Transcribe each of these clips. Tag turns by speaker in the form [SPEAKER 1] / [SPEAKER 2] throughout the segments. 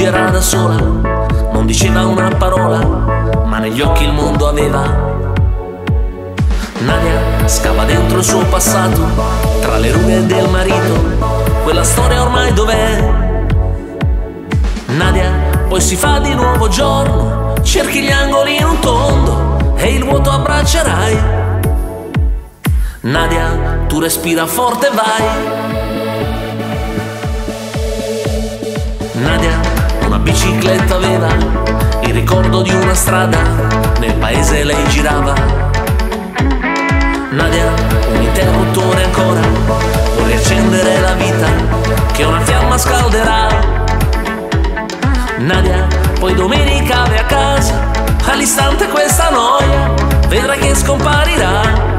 [SPEAKER 1] oggi era da sola, non diceva una parola, ma negli occhi il mondo aveva. Nadia scava dentro il suo passato, tra le rughe del marito, quella storia ormai dov'è? Nadia, poi si fa di nuovo giorno, cerchi gli angoli in un tondo e il vuoto abbraccerai. Nadia, tu respira forte, vai. Nadia, una bicicletta aveva, il ricordo di una strada, nel paese lei girava. Nadia, un interruttore ancora, vuoi riaccendere la vita che una fiamma scalderà. Nadia, poi domenica vai a casa, all'istante questa noia vedrai che scomparirà.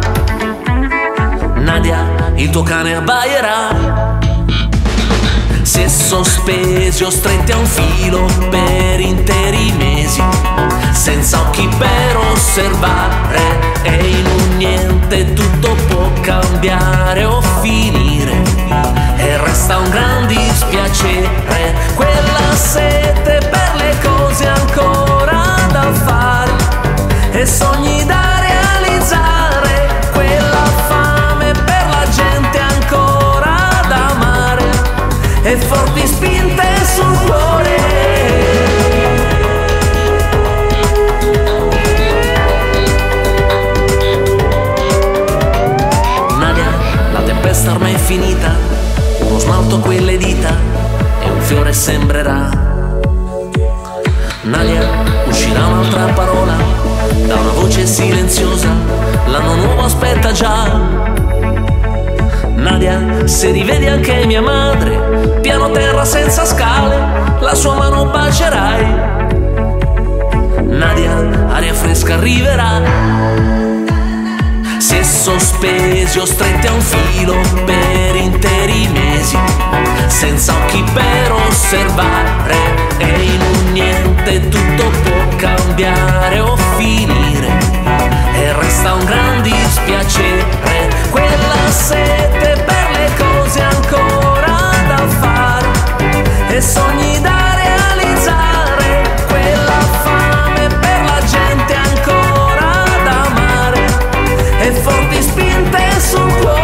[SPEAKER 1] Nadia, il tuo cane abbaierà. Si è sospesi o stretti a un filo per interi mesi, senza occhi per osservare, e in un niente tutto può cambiare o finire, e resta un gran dispiacere, quella sete per le cose ancora da fare e sogni da realizzare, quella fame per la gente ancora da amare e forti spinte sul cuore. Nadia, la tempesta ormai è finita, uno smalto a quelle dita e un fiore sembrerà. Nadia, uscirà un'altra parola da una voce silenziosa, l'anno nuovo aspetta già. Nadia, se rivedi anche mia madre, piano terra senza scale, la sua mano bacerai. Nadia, aria fresca arriverà. Si è sospesi o stretti a un filo per interi mesi, senza occhi per osservare, e in un niente tutto può cambiare o finire, e resta un gran dispiacere, quella sete per le cose ancora da fare e sogni da realizzare, quella fame per la gente ancora da amare e forti spinte sul cuore.